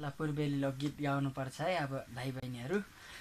पूर्वेली लोकगीत गाउनुपर्छ है अब भाइ बहिनीहरू।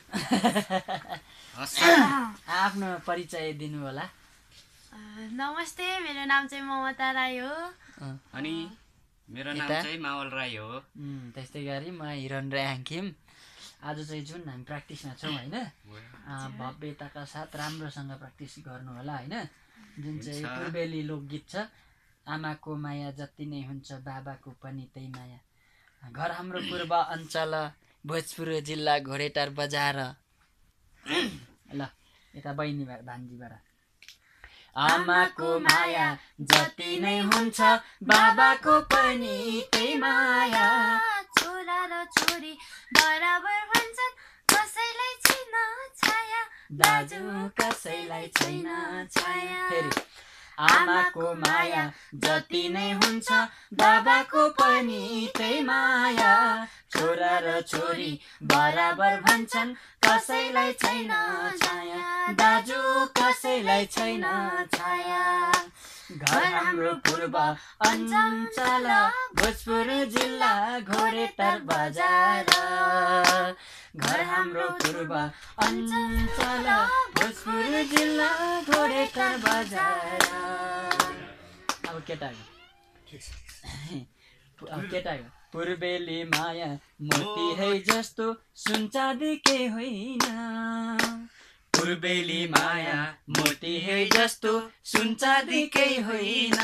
आफ्नो परिचय दिनु होला। नमस्ते, मेरो नाम चाहिँ ममता राई हो। अनि मेरो नाम चाहिँ मावल राई हो। त्यस्तै गरी म हिरन राई हाङखिम। आज चाहिँ जुन हामी प्र्याक्टिसमा छौँ होइन, भव्यताका साथ राम्रोसँग प्र्याक्टिस गर्नु होला होइन। जुन चाहिँ पूर्वेली लोकगीत छ, आमाको माया जति नै हुन्छ बाबाको पनि त्यही माया। घर हाम्रो पूर्व अञ्चल भोजपुर जिल्ला घोरेटार बजार। ल यता बहिनी भान्जीबाट। आमाको माया जति नै हुन्छ बाबाको पनि त्यही माया। छोरा र छोरी बराबर भन्छन्, कसैलाई छैन छाया, दाजु कसैलाई छैन छाया। फेरि आमाको माया जति नै हुन्छ बाबाको पनि त्यही माया। छोरा र छोरी बराबर भन्छन्, कसैलाई छैन छाया, दाजु कसैलाई छैन छाया। घर हाम्रो पूर्व अञ्चल भोजपुर जिल्ला घोरेटार बजार। घर हाम्रो पूर्व अञ्चल भोजपुर जिल्ला घोरेटार बजार। अब केटाको पूर्वेली माया मोती है जस्तो सुन चाँदी के होइन। पूर्वेली माया मोती है जस्तो सुन चाँदी के होइन।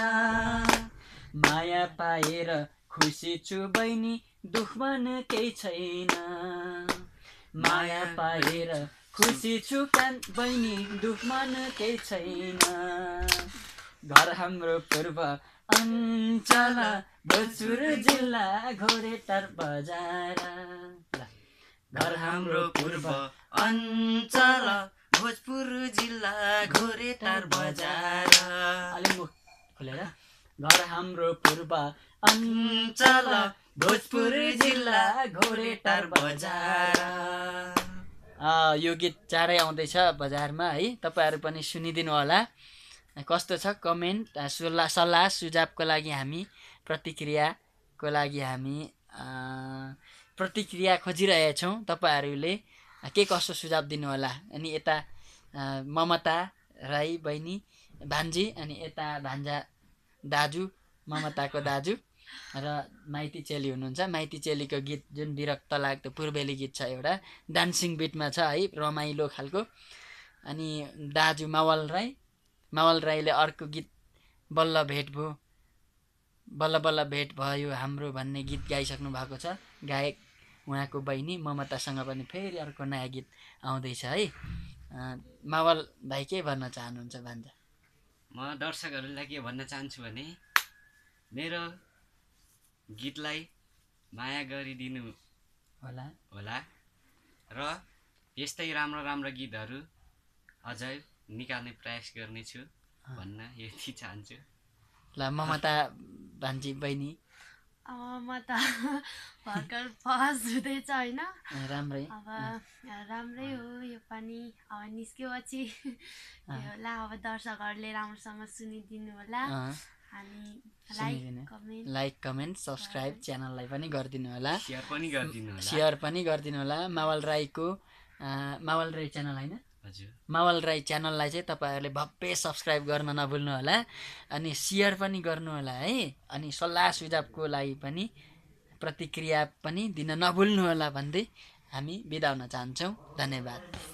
माया पाएर खुसी छु बहिनी, दुश्मन केही छैन। माया पाएर खुसी छु बहिनी, दुश्मन केही छैन। घर हाम्रो पूर्व अञ्चल भोजपुर जिल्ला घोरेटार बजार। घर हाम्रो पूर्व अञ्चल भोजपुर जिल्ला घोरेटार बजार। अलिक मुख खोलेर। घर हाम्रो पूर्व अञ्चल भोजपुर जिल्ला घोरेटार बजार। यो गीत चाँडै आउँदैछ बजारमा है, तपाईँहरू पनि सुनिदिनु होला। कस्तो छ कमेन्ट सल्लाह सुझावको लागि हामी प्रतिक्रियाको लागि हामी प्रतिक्रिया खोजिरहेका छौँ। तपाईँहरूले के कसो सुझाव दिनु होला। अनि यता ममता राई बहिनी भान्जी, अनि यता भान्जा दाजु ममताको दाजु र माइती चेली हुनुहुन्छ। माइती चेलीको गीत जुन विरक्त लाग्दो पूर्वेली गीत छ, एउटा डान्सिङ बिटमा छ है, रमाइलो खालको। अनि दाजु मावल राईले अर्को गीत बल्ल भेट भयो, बल्ल बल्ल भेट भयो हाम्रो भन्ने गीत गाइसक्नु भएको छ। गायक उहाँको बहिनी ममतासँग पनि फेरि अर्को नयाँ गीत आउँदैछ है। मावल भाइ के भन्न चाहनुहुन्छ भान्जा? म दर्शकहरूलाई के भन्न चाहन्छु भने, मेरो गीतलाई माया गरिदिनु होला र यस्तै राम्रो राम्रो गीतहरू अझै निकाल्ने प्रयास गर्नेछु भन्न यति चाहन्छु। ल ममता भान्जी बहिनी। म त भर्खर फर्स्ट हुँदैछ होइन, राम्रै अब राम्रै हो यो पनि। अब निस्केपछि होला, अब दर्शकहरूले राम्रोसँग सुनिदिनु होला। अनि लाइक कमेन्ट सब्सक्राइब च्यानललाई पनि गरिदिनु होला, सेयर पनि गरिदिनु होला। मावल राई च्यानल होइन, हजुर, मावल राई च्यानललाई चाहिँ तपाईँहरूले भव्य सब्सक्राइब गर्न नभुल्नु होला, अनि सेयर पनि गर्नु होला है। अनि सल्लाह सुझावको लागि पनि प्रतिक्रिया पनि दिन नभुल्नु होला भन्दै हामी बिदा हुन चाहन्छौँ। धन्यवाद।